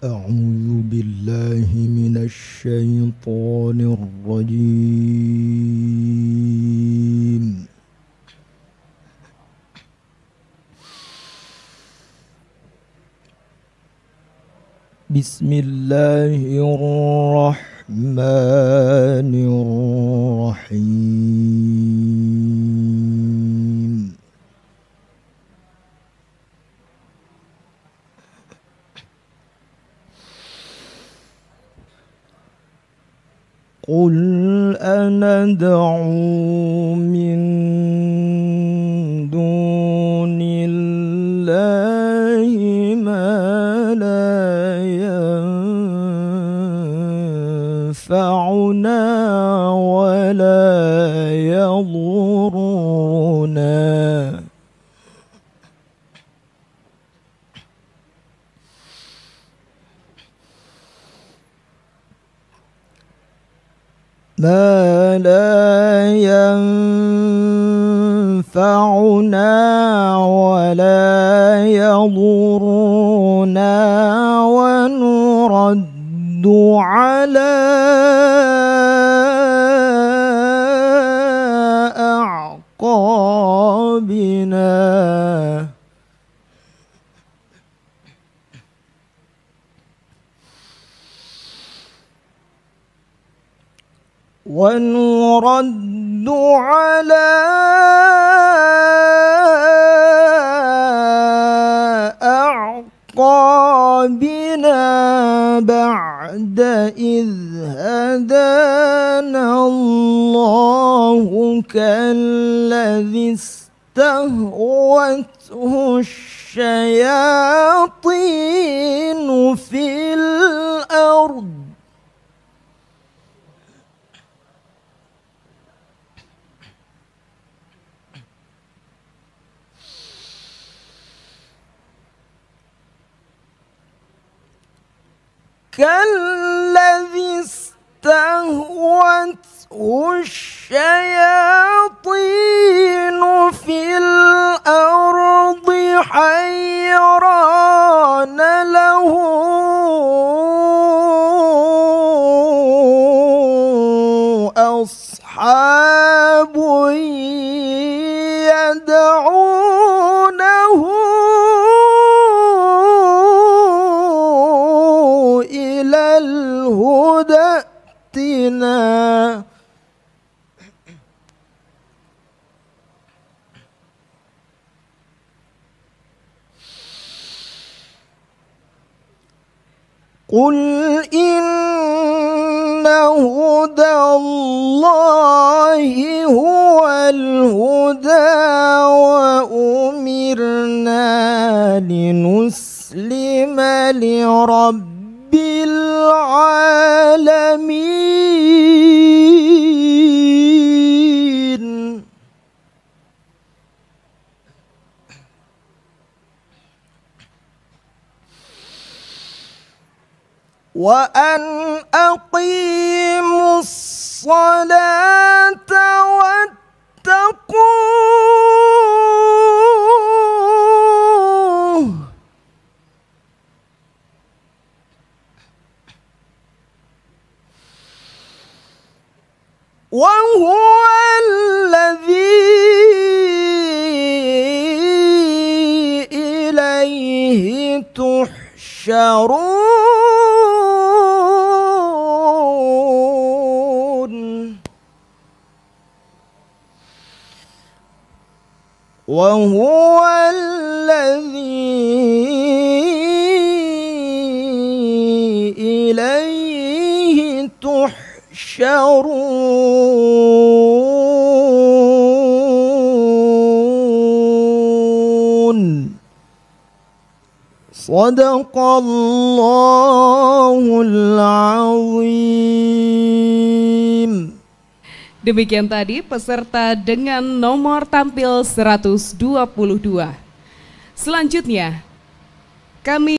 أعوذ بالله من الشيطان الرجيم. بسم الله الرحمن الرحيم. قل أندعو من دون الله ما لا ينفعنا ولا يضرنا ما لا ينفعنا ولا يضرنا ونرد على أعقابنا بعد إذ هدانا الله كالذي استهوته الشياطين في الأرض كالذي استهوته الشياطين في الأرض حيران له أصحاب يدعونه إلى الهدى ائتنا قل إن هدى الله هو الهدى وأمرنا لنسلم لرب العالمين وأن أقيموا الصلاة واتقوه وهو الذي إليه تحشرون وهو الذي إليه تحشرون صدق الله العظيم. Demikian tadi peserta dengan nomor tampil 122. Selanjutnya kami